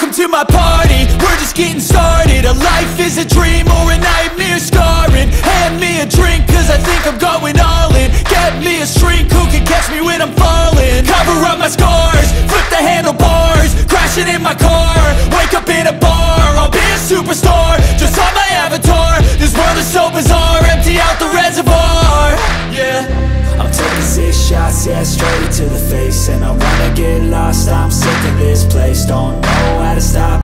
Welcome to my party, we're just getting started. A life is a dream or a nightmare scarring. Hand me a drink cause I think I'm going all in. Get me a shrink who can catch me when I'm falling. Cover up my scars, flip the handlebars, crashing in my car, wake up in a bar. I'll be a superstar, just on my avatar. This world is so bizarre, empty out the reservoir. Yeah, I'm taking 6 shots, yeah, straight to the face. And I wanna get lost, I'm sick of this place. Don't know how to stop